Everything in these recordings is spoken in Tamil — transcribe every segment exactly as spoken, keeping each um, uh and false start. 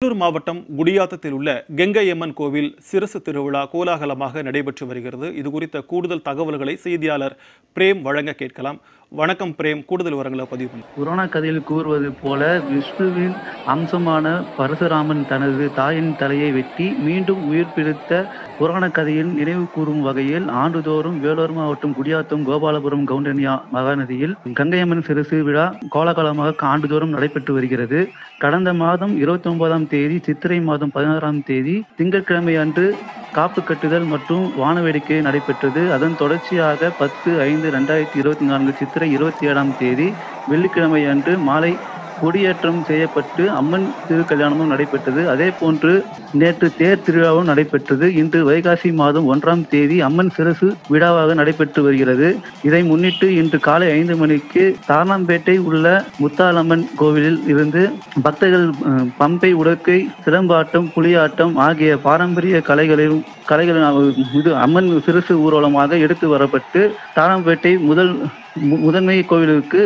திருப்பத்தூர் மாவட்டம் குடியாத்தத்தில் உள்ள கெங்கையம்மன் கோவில் சிரசு திருவிழா கோலாகலமாக நடைபெற்று வருகிறது. இது குறித்த கூடுதல் தகவல்களை செய்தியாளர் பிரேம் வழங்க கேட்கலாம். வணக்கம் பிரேம், கூடுதல் விவரங்களை பதிவு பண்ணு. புராண கதையில் கூறுவது போல விஷ்ணுவின் அம்சமான பரசுராமன் தனது தாயின் தலையை வெட்டி மீண்டும் உயிர் பிடித்த புராண கதையில் நினைவு கூறும் வகையில் ஆண்டுதோறும் வேலூர் மாவட்டம் குடியாத்தம் கோபாலபுரம் கவுண்டனியா மகாநதியில் கங்கையம்மன் சிரசு விழா கோலாகலமாக ஆண்டுதோறும் நடைபெற்று வருகிறது. கடந்த மாதம் இருபத்தி ஒன்பதாம் தேதி சித்திரை மாதம் பதினாறாம் தேதி திங்கட்கிழமை அன்று காப்பு கட்டுதல் மற்றும் வானவேடிக்கை நடைபெற்றது. அதன் தொடர்ச்சியாக பத்து ஐந்து ரெண்டாயிரத்தி இருபத்தி நான்கு சித்திரை இருபத்தி ஏழாம் தேதி வெள்ளிக்கிழமை அன்று மாலை கொடியேற்றம் செய்யப்பட்டு அம்மன் திருக்கல்யாணமும் நடைபெற்றது. அதே போன்று நேற்று தேர் திருவிழாவும் நடைபெற்றது. இன்று வைகாசி மாதம் ஒன்றாம் தேதி அம்மன் சிரசு விழாவாக நடைபெற்று வருகிறது. இதை முன்னிட்டு இன்று காலை ஐந்து மணிக்கு தார்னாம்பேட்டை உள்ள முத்தாலம்மன் கோவிலில் இருந்து பக்தர்கள் பம்பை உடற்கை, சிலம்பாட்டம், புலியாட்டம் ஆகிய பாரம்பரிய கலைகளையும் கலைகளின் இது அம்மன் சிரசு ஊர்வலமாக எடுத்து வரப்பட்டு தாராம்பேட்டை முதல் முதன்மை கோவிலுக்கு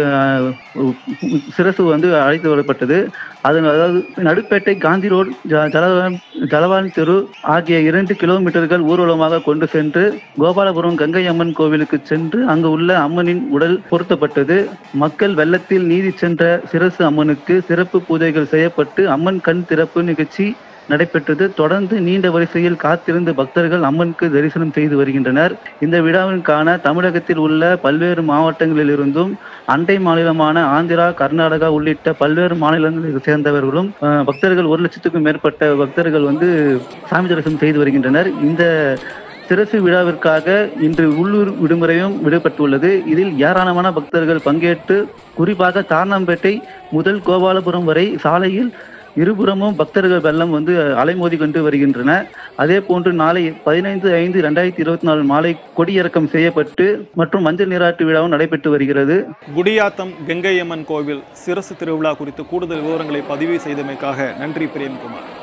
சிரசு வந்து அழைத்து வரப்பட்டது. அதன் அதாவது நடுப்பேட்டை, காந்தி ரோடு, ஜலவான் ஜலவான் தெரு ஆகிய இரண்டு கிலோமீட்டர்கள் ஊர்வலமாக கொண்டு சென்று கோபாலபுரம் கங்கையம்மன் கோவிலுக்கு சென்று அங்கு உள்ள அம்மனின் உடல் பொருத்தப்பட்டது. மக்கள் வெள்ளத்தில் நீதி சென்ற சிரசு அம்மனுக்கு சிறப்பு பூஜைகள் செய்யப்பட்டு அம்மன் கண் திறப்பு நிகழ்ச்சி நடைபெற்றது. தொடர்ந்து நீண்ட வரிசையில் காத்திருந்து பக்தர்கள் அம்மனுக்கு தரிசனம் செய்து வருகின்றனர். இந்த விழாவிற்கான தமிழகத்தில் உள்ள பல்வேறு மாவட்டங்களில் இருந்தும் அண்டை மாநிலமான ஆந்திரா, கர்நாடகா உள்ளிட்ட பல்வேறு மாநிலங்களில் சேர்ந்தவர்களும் பக்தர்கள் ஒரு லட்சத்துக்கும் மேற்பட்ட பக்தர்கள் வந்து சாமி தரிசனம் செய்து வருகின்றனர். இந்த சிரசு விழாவிற்காக இன்று உள்ளூர் விடுமுறையும் விடுபட்டுள்ளது. இதில் ஏராளமான பக்தர்கள் பங்கேற்று குறிப்பாக தார்னாம்பேட்டை முதல் கோபாலபுரம் வரை சாலையில் இருபுறமும் பக்தர்கள் வெள்ளம் வந்து அலைமோதி கொண்டு வருகின்றன. அதே போன்று நாளை பதினைந்து ஐந்து இரண்டாயிரத்தி இருபத்தி நாலு மாலை கொடியிறக்கம் செய்யப்பட்டு மற்றும் மஞ்சள் நீராட்டு விழாவும் நடைபெற்று வருகிறது. குடியாத்தம் கெங்கையம்மன் கோவில் சிரசு திருவிழா குறித்து கூடுதல் விவரங்களை பதிவு செய்தமைக்காக நன்றி பிரேம்குமார்.